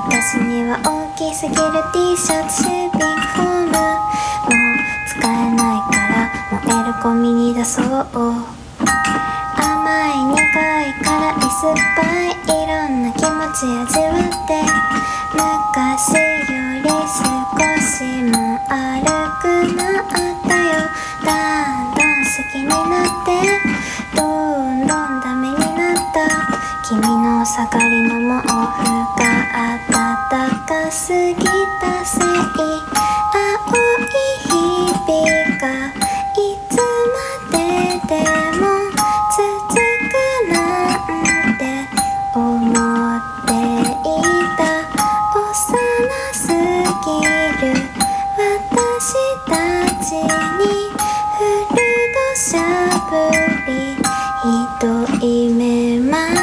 私には大きすぎる T シャツ、シューピングフォームもう使えないから燃えるゴミに出そう。甘い苦い辛い酸っぱいいろんな気持ち味わって昔より少しも悪くなったよ。だんだん好きになってどんどんダメになった。君の盛りの毛布が暖かすぎたせい、青い日々がいつまででも続くなんて思っていた。幼すぎる私たちにフル土砂降りひどい目ま